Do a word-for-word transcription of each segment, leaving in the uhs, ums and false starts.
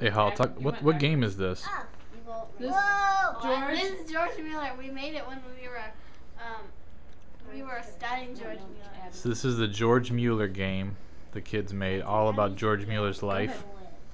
Hey, Hal, talk, what what game is this? Oh, you go. This, Whoa! George? This is George Mueller. We made it when we were, um, we were studying George Mueller. So this is the George Mueller game the kids made, all about George Mueller's life.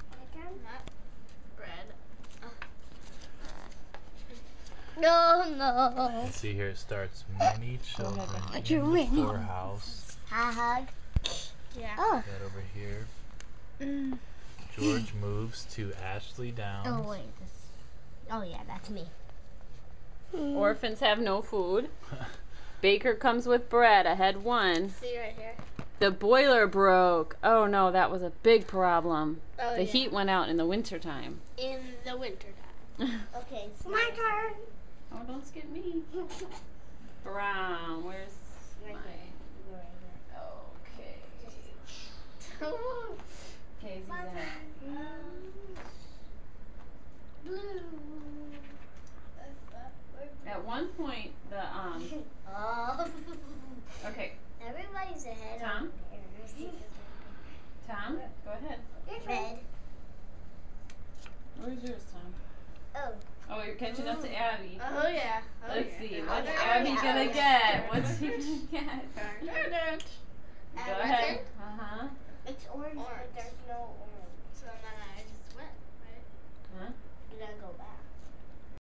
No, no. Let's see here, it starts many children What in you the winning? poorhouse. I hug. Yeah. Oh. That over here. Mm. George moves to Ashley Downs. Oh wait. This. Oh yeah, that's me. Orphans have no food. Baker comes with bread. I had one. See right here. The boiler broke. Oh no, that was a big problem. Oh, the yeah. heat went out in the winter time. In the winter time. Okay, it's my turn. Oh, don't skip me. Brown, where's Right my... there. Right Okay. Casey's in. there. Blue. At one point, the, um... Oh. Okay, Everybody's ahead. Tom? Of there. Tom, go ahead. Red. Where's yours, Tom? Oh. Oh, you're catching up to Abby. Oh yeah. Oh, Let's yeah. see, Oh, what's yeah. Abby yeah. gonna Oh, get? yeah. What's she gonna get? Go Uh, ahead. Uh-huh. It's orange, Orange. but there's no orange. So then I just went, right? Huh? You gotta go back.